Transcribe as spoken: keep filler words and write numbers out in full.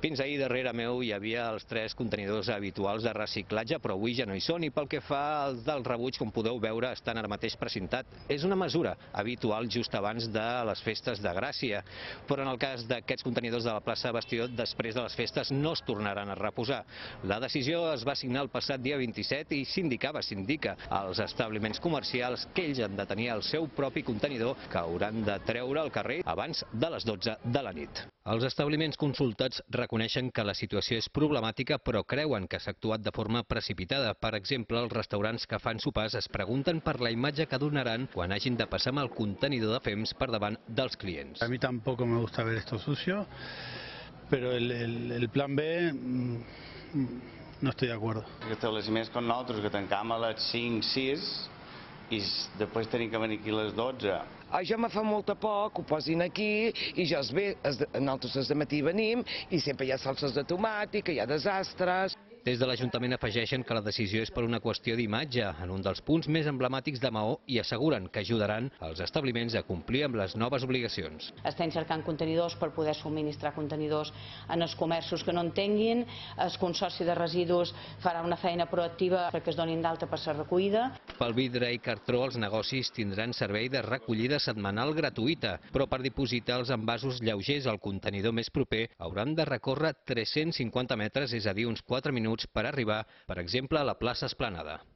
Fins ahir darrere meu hi havia els tres contenidors habituals de reciclatge, però avui ja no hi són i pel que fa als del rebuig, com podeu veure, estan ara mateix precintat. És una mesura habitual just abans de les festes de Gràcia, però en el cas d'aquests contenidors de la plaça Bastió, després de les festes no es tornaran a reposar. La decisió es va signar el passat dia vint-i-set i s'indicava, s'indica als establiments comercials que ells han de tenir el seu propi contenidor que hauran de treure al carrer abans de les dotze de la nit. Els establiments consultats reconeixen que la situació és problemàtica, però creuen que s'ha actuat de forma precipitada. Per exemple, els restaurants que fan sopars es pregunten per la imatge que donaran quan hagin de passar amb el contenidor de fems per davant dels clients. A mi tampoc me gusta ver esto sucio, però el, el, el plan B no estoy de acuerdo. Establiments com nosaltres que tancam a les cinc, sis i després tenim que venir aquí a les dotze. Jo me fa molta por que ho posin aquí i ja es ve, nosaltres de matí venim i sempre hi ha salses de tomàtic, que hi ha desastres. Des de l'Ajuntament afegeixen que la decisió és per una qüestió d'imatge en un dels punts més emblemàtics de Maó i asseguren que ajudaran els establiments a complir amb les noves obligacions. Estem cercant contenidors per poder subministrar contenidors en els comerços que no en tinguin. El Consorci de Residus farà una feina proactiva perquè es donin d'alta per la recollida. Pel vidre i cartró, els negocis tindran servei de recollida setmanal gratuïta, però per dipositar els envasos lleugers al contenidor més proper hauran de recórrer tres-cents cinquanta metres, és a dir, uns quatre minuts per arribar, per exemple, a la plaça Esplanada.